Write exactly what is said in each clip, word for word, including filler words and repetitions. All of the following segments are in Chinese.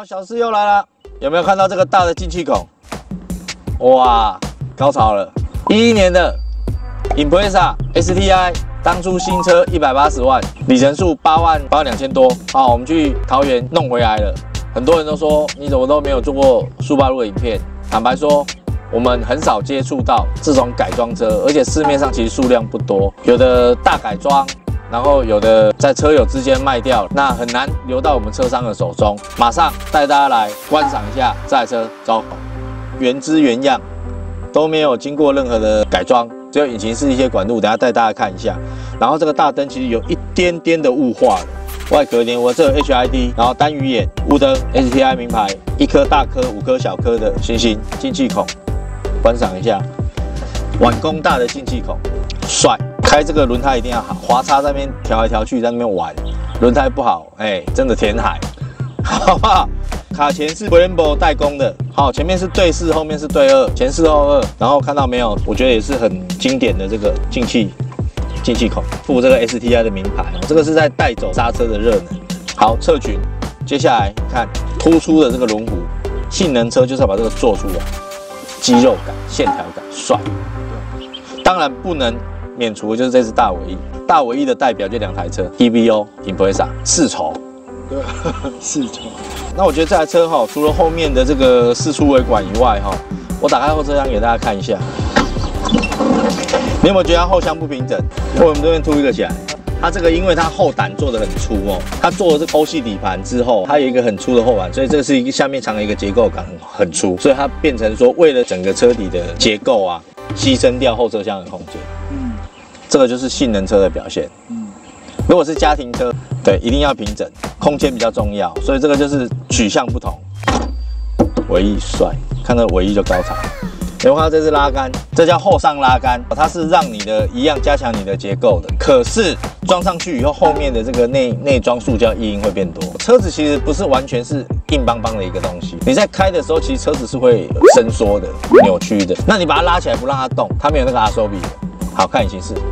好，小事又来了，有没有看到这个大的进气孔？哇，高潮了！一一年的 Impreza S T I， 当初新车一百八十万，里程数八万八万两千多。好，我们去桃园弄回来了。很多人都说你怎么都没有做过速霸陆的影片。坦白说，我们很少接触到这种改装车，而且市面上其实数量不多，有的大改装。 然后有的在车友之间卖掉，那很难流到我们车商的手中。马上带大家来观赏一下这台车，走，原汁原样，都没有经过任何的改装，只有引擎室一些管路，等下带大家看一下。然后这个大灯其实有一点点的雾化了，外壳连我这有 H I D， 然后单鱼眼雾灯 S T I 名牌，一颗大颗五颗小颗的星星进气孔，观赏一下，碗公大的进气孔，帅。 开这个轮胎一定要好，滑叉在那边调来调去，在那边玩，轮胎不好，哎、欸，真的填海，好不好？卡钳是 Brembo 代工的，好，前面是对四，后面是对二，前四后二，然后看到没有？我觉得也是很经典的这个进气进气孔，附这个 S T I 的名牌，这个是在带走刹车的热能。好，侧裙，接下来看突出的这个轮毂，性能车就是要把这个做出来，肌肉感、线条感，帅。当然不能。 免除就是这次大尾翼，大尾翼的代表就两台车 ，E V O、Impreza 四筹， 对，四筹。 那我觉得这台车哈，除了后面的这个四出尾管以外哈，我打开后车厢给大家看一下，你有没有觉得它后箱不平整？我们这边凸一个起来，它这个因为它后胆做的很粗哦，它做了这欧系底盘之后，它有一个很粗的后板，所以这是一个下面藏了一个结构感很很粗，所以它变成说为了整个车底的结构啊，牺牲掉后车厢的空间。 这个就是性能车的表现。嗯，如果是家庭车，对，一定要平整，空间比较重要，所以这个就是取向不同。尾翼帅，看到尾翼就高潮。有没有看到这是拉杆？这叫后上拉杆，它是让你的一样加强你的结构的。可是装上去以后，后面的这个内内装塑胶异音会变多。车子其实不是完全是硬邦邦的一个东西，你在开的时候，其实车子是会伸缩的、扭曲的。那你把它拉起来不让它动，它没有那个 R S O B 的。 好看引擎室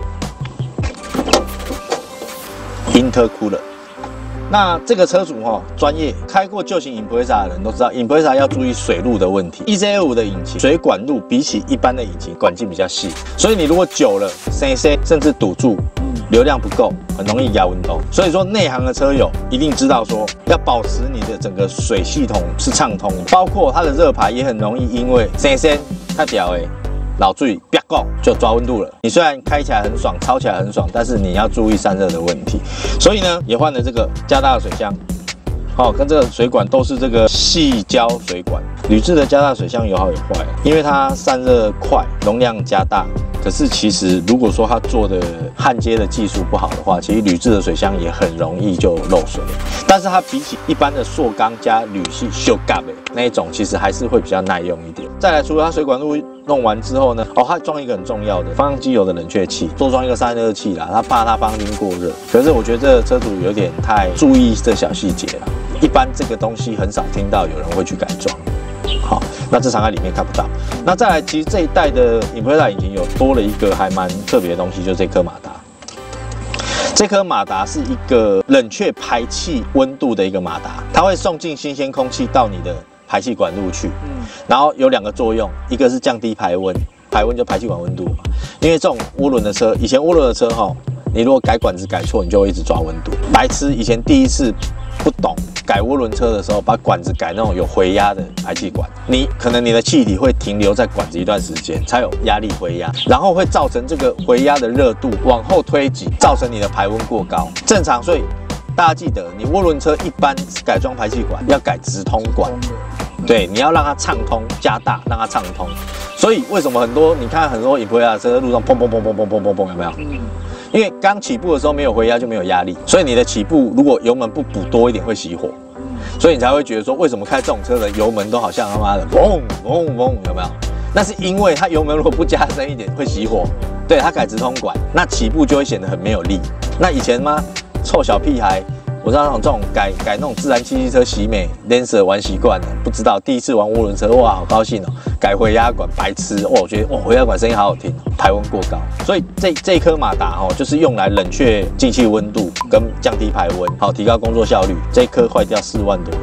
，Intercooler。那这个车主哈、哦、专业，开过旧型 Impreza 的人都知道 ，Impreza 要注意水路的问题。E Z 二五的引擎水管路比起一般的引擎管径比较细，所以你如果久了塞塞甚至堵住，流量不够，很容易压温度。所以说内行的车友一定知道说，要保持你的整个水系统是畅通的，包括它的热排也很容易因为塞塞太屌哎。 老注意，别够就抓温度了。你虽然开起来很爽，超起来很爽，但是你要注意散热的问题。所以呢，也换了这个加大的水箱，好、哦，跟这个水管都是这个细胶水管。铝制的加大水箱有好有坏，因为它散热快，容量加大。可是其实如果说它做的焊接的技术不好的话，其实铝制的水箱也很容易就漏水。但是它比起一般的塑钢加铝系修嘎的那一种，其实还是会比较耐用一点。再来，除了它水管路弄完之后呢，哦，它装一个很重要的方向机油的冷却器，多装一个散热器啦，它怕它方向机过热。可是我觉得这个车主有点太注意这小细节了，一般这个东西很少听到有人会去改装。 好，那这场在里面看不到。那再来，其实这一代的 Impreza 引擎有多了一个还蛮特别的东西，就是这颗马达。这颗马达是一个冷却排气温度的一个马达，它会送进新鲜空气到你的排气管路去。嗯，然后有两个作用，一个是降低排温，排温就排气管温度嘛。因为这种涡轮的车，以前涡轮的车哈，你如果改管子改错，你就会一直抓温度。白痴，以前第一次不懂。 改涡轮车的时候，把管子改那种有回压的排气管，你可能你的气体会停留在管子一段时间，才有压力回压，然后会造成这个回压的热度往后推挤，造成你的排温过高。正常，所以大家记得，你涡轮车一般改装排气管要改直通管，对，你要让它畅通，加大让它畅通。所以为什么很多你看很多 Impreza 车在路上砰砰砰砰砰砰砰砰，有没有？因为刚起步的时候没有回压就没有压力，所以你的起步如果油门不补多一点会熄火，所以你才会觉得说为什么开这种车的油门都好像他妈的嗡嗡嗡，有没有？那是因为它油门如果不加深一点会熄火，对，它改直通管，那起步就会显得很没有力。那以前嘛，臭小屁孩。 我知道那种这种改改那种自然吸气车喜美 Lancer 玩习惯了，不知道第一次玩涡轮车，哇，好高兴哦！改回压管，白痴哦！我觉得哇，回压管声音好好听，排温过高，所以这这一颗马达哦，就是用来冷却进气温度跟降低排温，好提高工作效率。这一颗坏掉四万多块。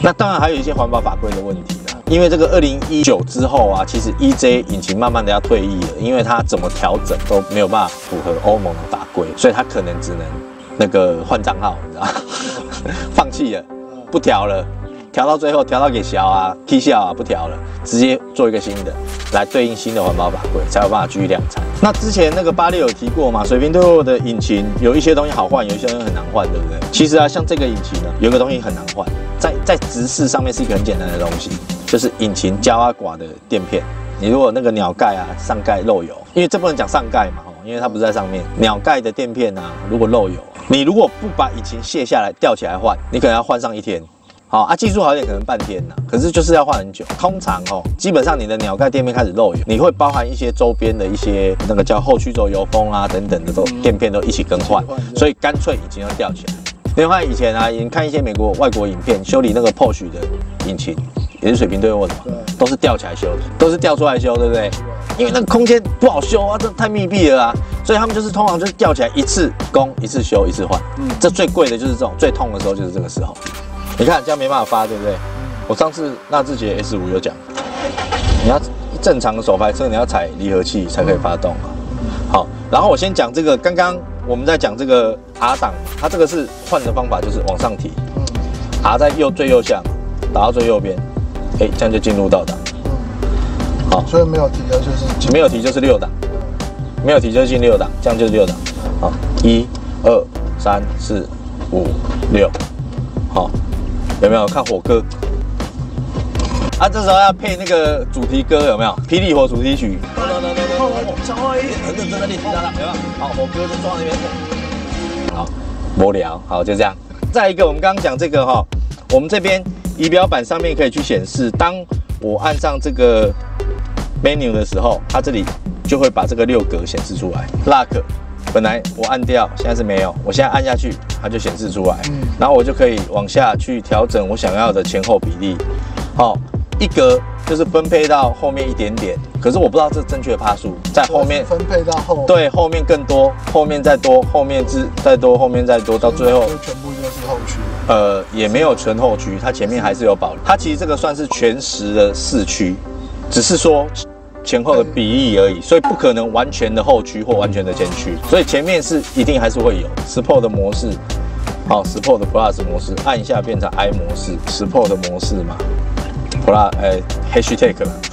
那当然还有一些环保法规的问题啦，因为这个二零一九之后啊，其实 E J 引擎慢慢的要退役了，因为它怎么调整都没有办法符合欧盟的法规，所以它可能只能那个换账号，你知道吗？放弃了，不调了。调到最后，调到给小啊、K 小啊不调了，直接做一个新的来对应新的环保法规，才有办法继续量产。那之前那个巴列有提过嘛，水平对卧的引擎有一些东西好换，有一些东西很难换，对不对？其实啊，像这个引擎呢，有一个东西很难换，在在直视上面是一个很简单的东西，就是引擎胶啊寡的垫片。你如果那个鸟盖啊上盖漏油，因为这不能讲上盖嘛，因为它不是在上面，鸟盖的垫片啊如果漏油，你如果不把引擎卸下来吊起来换，你可能要换上一天。好啊，技术好一点可能半天呐，可是就是要换很久。通常哦，基本上你的鸟盖垫片开始漏油，你会包含一些周边的一些那个叫后驱轴油封啊等等的都垫片都一起更换，所以干脆引擎要吊起来。另外以前啊，你看一些美国外国影片修理那个 Porsche 的引擎，也是水平对卧的嘛，都是吊起来修的，都是吊出来修，对不对？因为那个空间不好修啊，这太密闭了啊，所以他们就是通常就是吊起来一次工一次修一次换。嗯，这最贵的就是这种，最痛的时候就是这个时候。你看这样没办法发，对不对？我上次纳智捷 S 五 有讲，你要正常的手排车，你要踩离合器才可以发动啊。好，然后我先讲这个，刚刚我们在讲这个 R 档，它这个是换的方法就是往上提 ，R 在右最右下，打到最右边，哎，这样就进入到档。好， 所以没有提的就是没有提就是六档，没有提就是进六档，这样就是六档。好，一、二、三、四、五、六，好。有没有看火歌？啊，这时候要配那个主题歌，有没有？霹雳火主题曲。很认真的练习它了，有没有？好，火歌就装在那边。好，无聊，好就这样。再一个，我们刚刚讲这个哈，我们这边仪表板上面可以去显示，当我按上这个 menu 的时候，它这里就会把这个六格显示出来。Lock。本来我按掉，现在是没有，我现在按下去，它就显示出来，嗯、然后我就可以往下去调整我想要的前后比例。好、哦，一格就是分配到后面一点点，可是我不知道这正确趴数，在后面分配到后面， 对，后面更多，后面再多，后面之再多，后面再多，到最后全部就是后驱。 呃，也没有全后驱，它前面还是有保留。它其实这个算是全时的四驱，只是说。前后的比例而已，所以不可能完全的后驱或完全的前驱，所以前面是一定还是会有 Sport 的模式，好 Sport 的 Plus 模式，按一下变成 I 模式 ，Sport 的模式嘛 ，Plus 呃 Hashtag 啦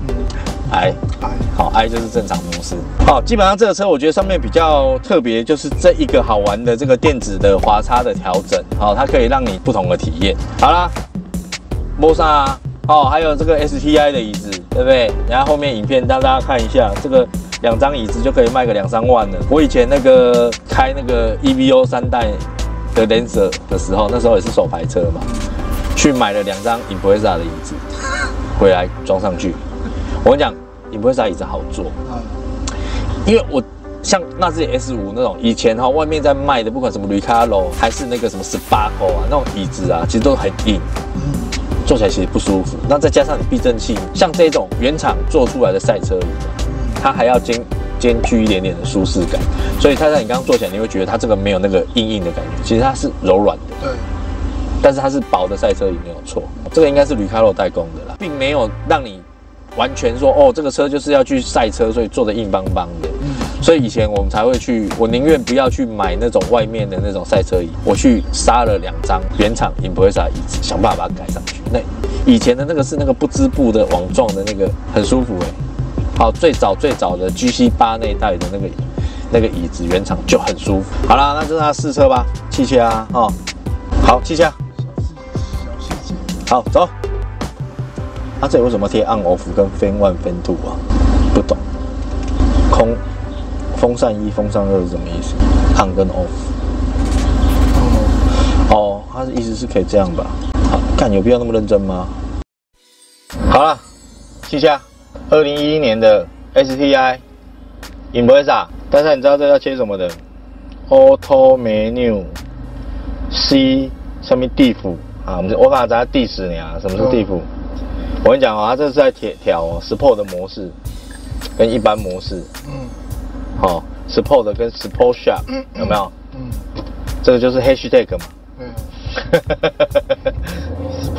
，I 好 I 就是正常模式，好，基本上这个车我觉得上面比较特别就是这一个好玩的这个电子的滑差的调整，好，它可以让你不同的体验。好啦，摸上啊。哦，还有这个 S T I 的椅子，对不对？然后后面影片让大家看一下，这个两张椅子就可以卖个两三万了。我以前那个开那个 E V O 三代的 Lancer 的时候，那时候也是手排车嘛，去买了两张 Impreza 的椅子回来装上去。我跟你讲 ，Impreza 椅子好坐，因为我像纳智捷 S 五 那种以前哈外面在卖的，不管什么 Recaro 还是那个什么 Sparco 啊那种椅子啊，其实都很硬。坐起来其实不舒服，那再加上你避震器，像这种原厂做出来的赛车椅，它还要兼兼具一点点的舒适感，所以太太你刚刚坐起来，你会觉得它这个没有那个硬硬的感觉，其实它是柔软的，对，但是它是薄的赛车椅没有错，这个应该是吕卡罗代工的啦，并没有让你完全说哦这个车就是要去赛车，所以做的硬邦邦的。所以以前我们才会去，我宁愿不要去买那种外面的那种赛车椅，我去杀了两张原厂 Impreza 椅子，想办法把它改上去。那以前的那个是那个不织布的网状的那个，很舒服哎、欸。好，最早最早的 G C 八那一代的那个那个椅子原厂就很舒服。好啦，那就让它试车吧，气气啊，哦，好，气气啊， 小细节， 好走。它、啊、这里为什么贴 on off 跟 fan one fan two 啊？不懂，空。风扇一、风扇二是什么意思 ？on 跟 off。哦，它的意思是可以这样吧？好，看有必要那么认真吗？好了，气下，二零一一年的 S T I Impreza， 但是你知道这要切什么的 ？Auto Menu C 上面地府啊，我们我把它加第十年啊，什么是地府？嗯、我跟你讲啊、哦，它这是在调哦 Sport 的模式跟一般模式。嗯。好、哦、，Sport 跟 Sport Shop、嗯、有没有？嗯，这个就是 Hashtag 嘛。嗯。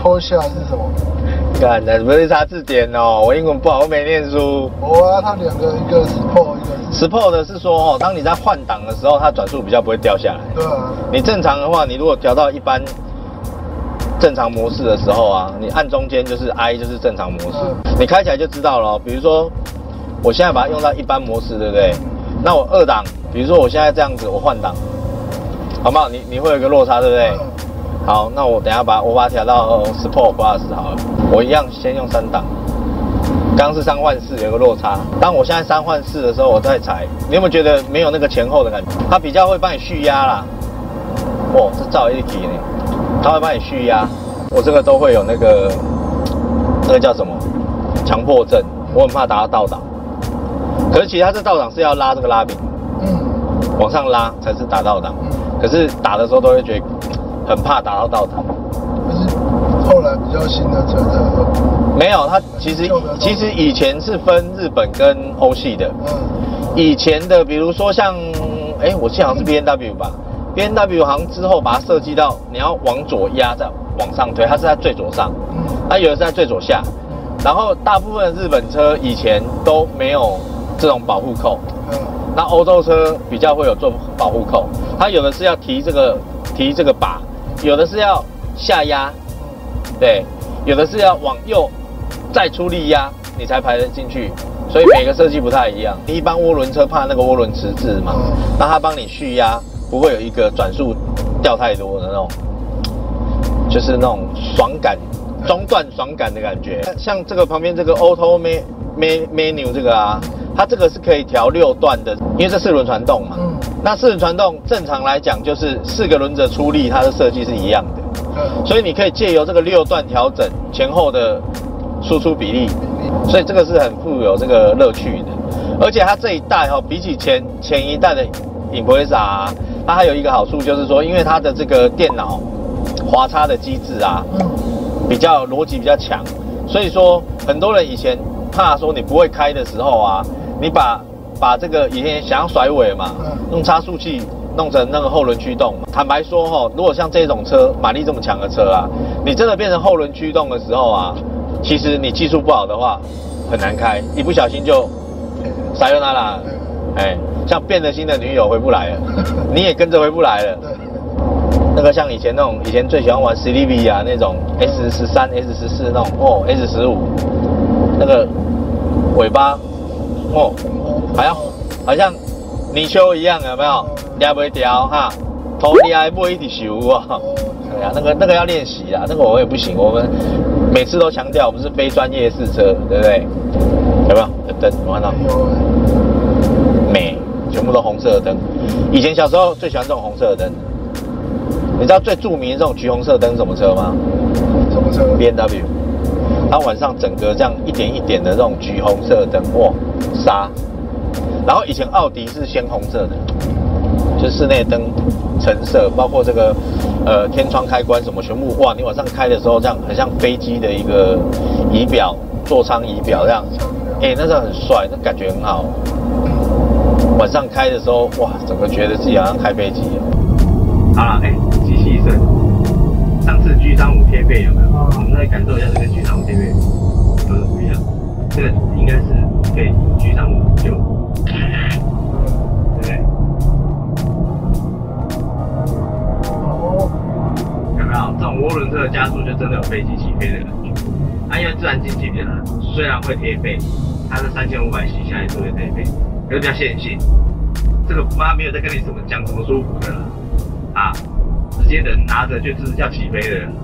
脱下是什么？ 干的不是查字典哦，我英文不好，我没念书。 哦啊，它两个，一个是 P O， 一个是 Sport 的是说哦，当你在换挡的时候，它转速比较不会掉下来。 对啊。 你正常的话，你如果调到一般正常模式的时候啊，你按中间就是 I 就是正常模式，嗯、你开起来就知道了、哦。比如说，我现在把它用到一般模式，对不对？嗯、那我二档，比如说我现在这样子，我换挡，好不好？你你会有一个落差，对不对？嗯、好，那我等一下把我把它调到 Sport Plus 好了，我一样先用三档。刚刚是三换四，有个落差。当我现在三换四的时候，我再踩，你有没有觉得没有那个前后的感觉？它比较会帮你蓄压啦。哇，这照一体呢，它会帮你蓄压。我这个都会有那个那个叫什么强迫症，我很怕打到倒档。可是其实它这倒档是要拉这个拉柄，嗯，往上拉才是打倒档。嗯、可是打的时候都会觉得很怕打到倒档。 可是后来比较新的车的。 没有，它其实其实以前是分日本跟欧系的。嗯。以前的，比如说像，哎、欸，我记得好像是 B M W 吧 ，B M W 好像之后把它设计到你要往左压，再往上推，它是在最左上，嗯，它有的是在最左下。然后大部分的日本车以前都没有这种保护扣，嗯。那欧洲车比较会有做保护扣，它有的是要提这个提这个把，有的是要下压，对，有的是要往右。再出力压，你才排得进去，所以每个设计不太一样。一般涡轮车怕那个涡轮迟滞嘛，那它帮你蓄压，不会有一个转速掉太多的那种，就是那种爽感，中段爽感的感觉。像这个旁边这个 Auto Menu 这个啊，它这个是可以调六段的，因为这四轮传动嘛。嗯、那四轮传动正常来讲就是四个轮子出力，它的设计是一样的，嗯、所以你可以借由这个六段调整前后的。输出比例，所以这个是很富有这个乐趣的，而且它这一代哈、哦，比起前前一代的 Impreza 啊，它还有一个好处就是说，因为它的这个电脑滑差的机制啊，比较逻辑比较强，所以说很多人以前怕说你不会开的时候啊，你把把这个以前想要甩尾嘛，用差速器弄成那个后轮驱动嘛。坦白说哈、哦，如果像这种车马力这么强的车啊，你真的变成后轮驱动的时候啊。其实你技术不好的话，很难开，一不小心就撒尤那拉，哎，像变了心的女友回不来了，你也跟着回不来了。那个像以前那种，以前最喜欢玩 C D V 啊那种 S 十三、S 十四那种哦 ，S 十五，那个尾巴哦，好像好像泥鳅一样，有没有？抓不掉哈，头你还不一直修啊。对啊，那个那个要练习啊，那个我也不行。我们每次都强调我们是非专业试车，对不对？有没有？灯有看到？美，全部都红色的灯。以前小时候最喜欢这种红色的灯。你知道最著名的这种橘红色灯是什么车吗？ 什么车 ？B M W。它晚上整个这样一点一点的这种橘红色的灯，哇，杀！然后以前奥迪是鲜红色的。就室内灯橙色，包括这个呃天窗开关什么全部哇！你晚上开的时候这样很像飞机的一个仪表座舱仪表这样，哎、欸，那时候很帅，那感觉很好。晚上开的时候哇，整个觉得自己好像开飞机了。好了，哎、欸，机器声，上次 G 三五贴背有没有？我们来感受一下这个 G 三五贴背有什么不一样？这个应该是配 G 三五九。这种涡轮车的加速就真的有飞机起飞的感觉。啊，因为自然进气比较难，虽然会贴背，它是三千五百 C 下来是会贴背，可是比较线性。这个妈没有在跟你什么讲什么舒服的了啊，直接人拿着就是要起飞的人。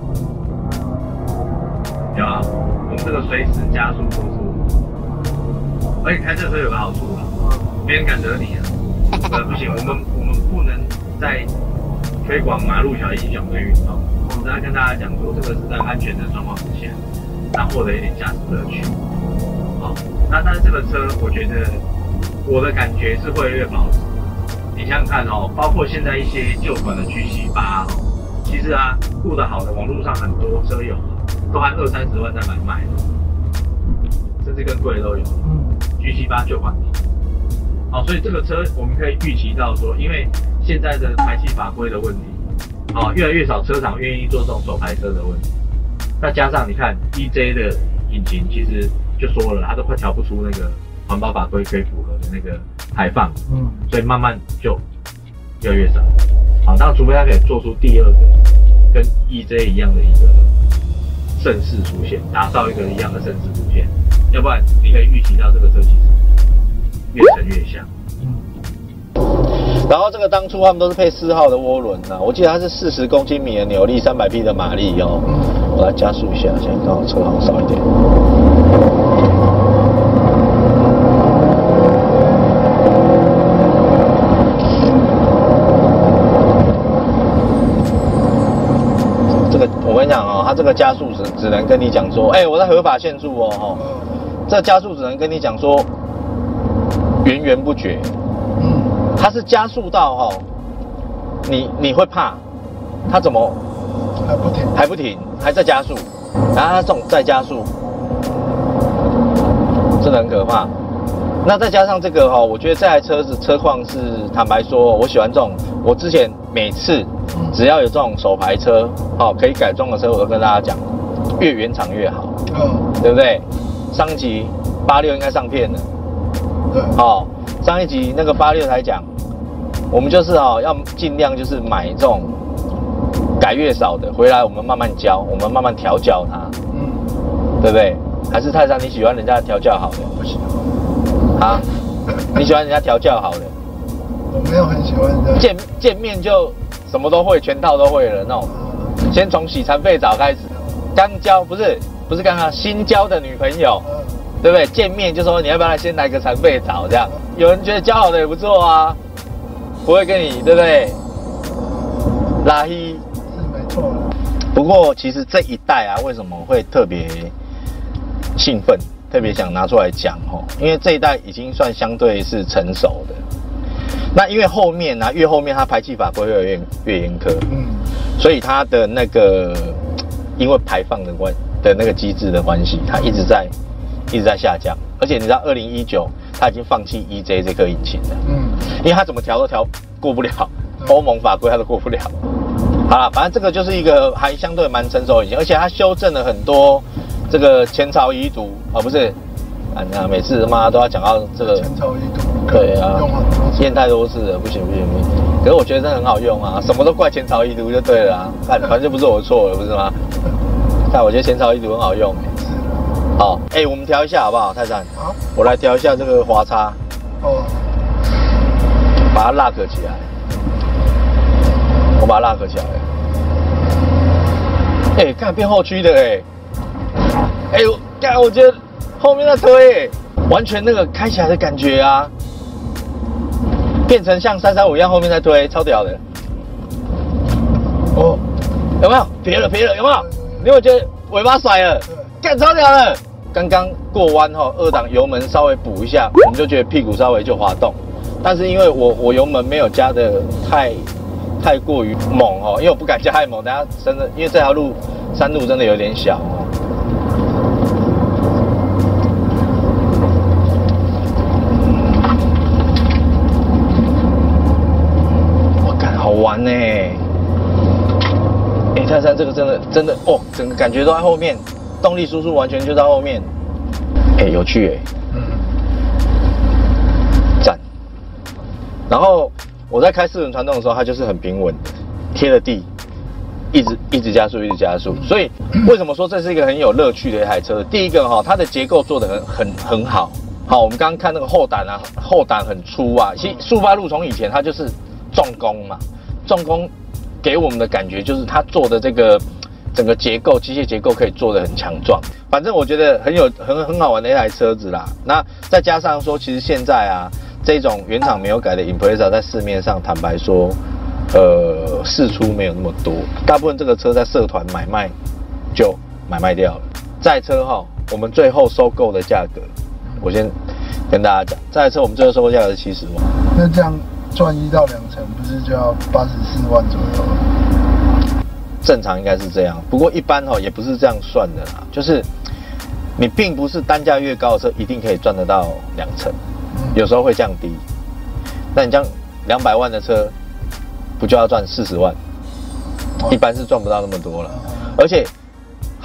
有啊，我们这个随时加速输出，而且开这车有个好处啊，没人敢惹你啊。呃，不行，我们我们不能再推广马路小英雄的运动。我们在跟大家讲说，这个是在安全的状况之下，那获得一点驾驶乐趣。好，那但是这个车，我觉得我的感觉是会越保值。你想想看哦，包括现在一些旧款的 G 七八哦，其实啊，顾得好的，网络上很多车友都还二三十万在买卖，甚至更贵的都有。嗯 ，G 七八旧款的。好，所以这个车我们可以预期到说，因为现在的排气法规的问题。哦，越来越少车厂愿意做这种手排车的问题， 那加上你看 E J 的引擎，其实就说了，它都快调不出那个环保法规可以符合的那个排放，嗯，所以慢慢就越来越少。好，那除非它可以做出第二个跟 E J 一样的一个盛世出现，打造一个一样的盛世出现，要不然你可以预期到这个车其实越沉越香。 然后这个当初他们都是配四号的涡轮呐，我记得它是四十公斤米的扭力，三百匹的马力哦。我来加速一下，现在刚好车好少一点。这个我跟你讲哦，它这个加速只只能跟你讲说，哎、欸，我在合法限速哦，哈，这加速只能跟你讲说源源不绝。它是加速到哈、哦，你你会怕，它怎么还不停， 还不停，还在加速，然后它这种再加速，真的很可怕。那再加上这个哈、哦，我觉得这台车子车况是坦白说，我喜欢这种。我之前每次只要有这种手排车，哦，可以改装的车，我都跟大家讲，越原厂越好，嗯，对不对？上一集八六应该上片了，对，哦。上一集那个八六才讲，我们就是哦，要尽量就是买这种改越少的，回来我们慢慢教，我们慢慢调教它，嗯，对不对？还是泰山你喜欢人家调教好的？ 不喜欢。 啊？你喜欢人家调教好的？ 我没有很喜欢的。 见见面就什么都会，全套都会了那种。先从洗残废澡开始，刚交不是不是刚刚新交的女朋友。嗯，对不对？见面就说你要不要来先来个残废澡这样？有人觉得交好的也不错啊，不会跟你对不对？拉黑是没错的。 不过其实这一代啊，为什么会特别兴奋，特别想拿出来讲哦？因为这一代已经算相对是成熟的。那因为后面啊，越后面它排气法规会越越严苛，嗯，所以它的那个因为排放的关的那个机制的关系，它一直在。一直在下降，而且你知道，二零一九它已经放弃 E J 这颗引擎了，嗯，因为它怎么调都调过不了，欧盟法规它都过不了。好了，反正这个就是一个还相对蛮成熟的引擎，而且它修正了很多这个前朝遗毒啊，不是，啊，那每次他妈都要讲到这个前朝遗毒， 对啊，验太多次了，不行不行不行。可是我觉得真的很好用啊，什么都怪前朝遗毒就对了啊，看反正就不是我错了，不是吗？但我觉得前朝遗毒很好用哎、欸。好，哎、欸，我们调一下好不好，泰山？好，我来调一下这个滑叉。哦。把它 lock 起来。我把它 lock 起来。哎、欸，看变后驱的哎、欸。哎、欸，我看我觉得后面在推、欸，完全那个开起来的感觉啊，变成像三三五一样后面在推，超屌的。哦，有没有？别了别了，有没有？你有没有觉得尾巴甩了？干超屌的！刚刚过弯哈，二档油门稍微补一下，我们就觉得屁股稍微就滑动。但是因为我我油门没有加的太太过于猛哦，因为我不敢加太猛，等下真的因为这条路山路真的有点小哦。我感好玩呢、欸！哎、欸，泰山这个真的真的哦，整个感觉都在后面。动力输出完全就在后面，哎、欸，有趣哎、欸，嗯，赞。然后我在开四轮传动的时候，它就是很平稳的，贴了地，一直一直加速，一直加速。所以为什么说这是一个很有乐趣的一台车？第一个哈，它的结构做得很很很好。好，我们刚刚看那个后胆啊，后胆很粗啊。其实速八路从以前它就是重工嘛，重工给我们的感觉就是它做的这个。整个结构、机械结构可以做得很强壮，反正我觉得很有很很好玩的一台车子啦。那再加上说，其实现在啊，这种原厂没有改的 Impreza 在市面上，坦白说，呃，释出没有那么多，大部分这个车在社团买卖就买卖掉了。这台车哈，我们最后收购的价格，我先跟大家讲，这台车我们最后收购价格是七十万。 那这样赚一到两成，不是就要八十四万左右了？ 正常应该是这样，不过一般哈也不是这样算的啦，就是你并不是单价越高的车一定可以赚得到两成，有时候会降低。那你这样两百万的车，不就要赚四十万？一般是赚不到那么多了。而且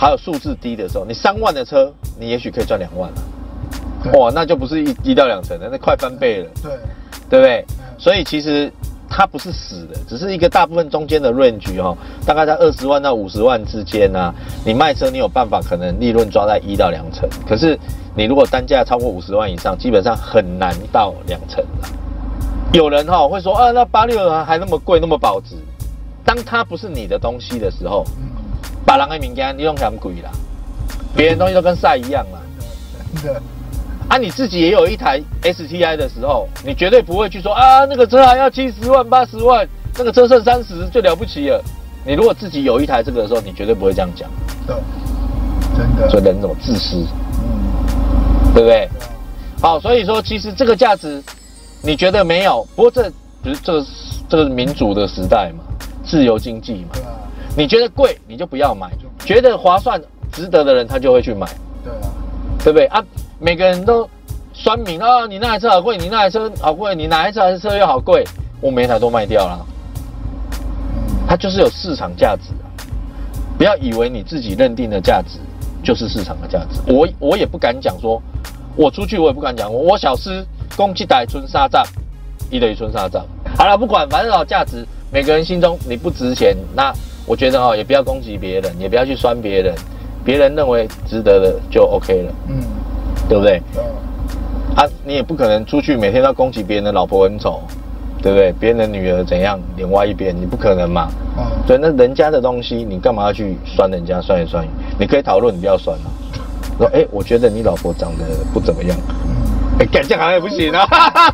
还有数字低的时候，你三万的车，你也许可以赚两万了。哇，那就不是一一到两成了，那快翻倍了。 对， 对不对？所以其实它不是死的，只是一个大部分中间的 range 哦，大概在二十万到五十万之间啊。你卖车你有办法可能利润抓在一到两成，可是你如果单价超过五十万以上，基本上很难到两成了。有人哈、哦、会说啊，那八六还那么贵，那么保值。当它不是你的东西的时候，把人的物件你用嫌贵啦，别人东西都跟晒一样啦。 真的。 啊，你自己也有一台 S T I 的时候，你绝对不会去说啊，那个车还要七十万、八十万，那个车剩三十就了不起了。你如果自己有一台这个的时候，你绝对不会这样讲。 对，真的。 所以人怎么自私？嗯，对不对？好，所以说其实这个价值，你觉得没有？不过这不是这个这个民主的时代嘛，自由经济嘛。对啊。你觉得贵，你就不要买；觉得划算、值得的人，他就会去买。对啊。对不对啊？每个人都酸民啊，你那台车好贵，你那台车好贵，你哪一台车又好贵，我每一台都卖掉了。它就是有市场价值啊！不要以为你自己认定的价值就是市场的价值。我我也不敢讲说，我出去我也不敢讲，我我小师攻击台春沙站，一等于春沙站。好了，不管，反正哦，价值每个人心中你不值钱，那我觉得哦，也不要攻击别人，也不要去酸别人。别人认为值得的就 OK 了，嗯，对不对？嗯，啊，你也不可能出去每天都攻击别人的老婆很丑，对不对？别人的女儿怎样，脸歪一边，你不可能嘛。嗯，所以那人家的东西，你干嘛要去酸人家酸言酸语？你可以讨论，你不要酸啊。说，哎，我觉得你老婆长得不怎么样。哎，敢这样好像也不行啊！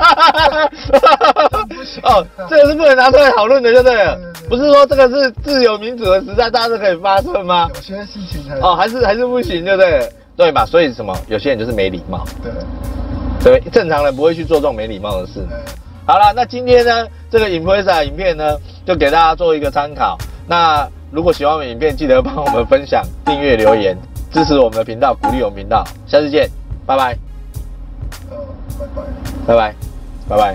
哦，这个是不能拿出来讨论的，对不对？不是说这个是自由民主的时代，大家都可以发声吗？ 有些事情才哦，还是还是不行，对不对？对吧？所以什么？有些人就是没礼貌， 对， 对，正常人不会去做这种没礼貌的事。好了，那今天呢，这个 Impreza 影片呢，就给大家做一个参考。那如果喜欢我们影片，记得帮我们分享、订阅、留言，支持我们的频道，鼓励我们频道。下次见，拜拜。 拜拜， 拜拜，拜拜。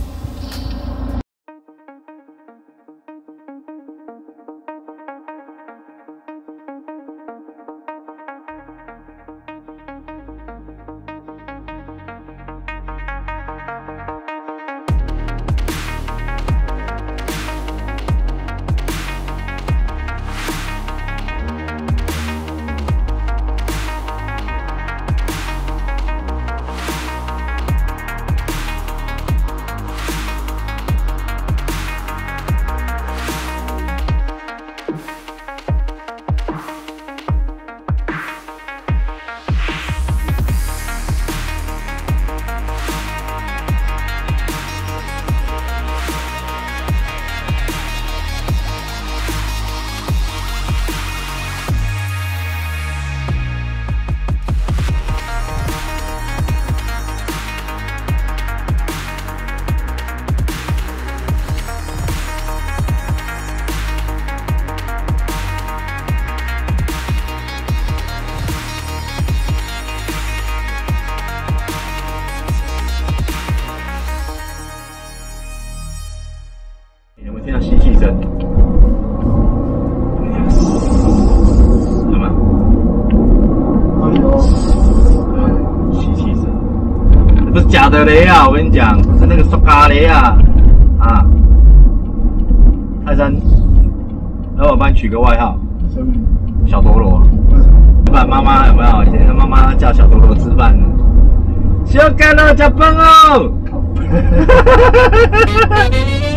听到吸气声，有吗？ 有， 吸气声，这不是假的雷啊！我跟你讲，是那个塑胶雷啊！啊，泰山，然后我帮你取个外号，小陀螺。日本妈妈有没有？以前妈妈叫小陀螺吃饭呢。小干了，加班哦！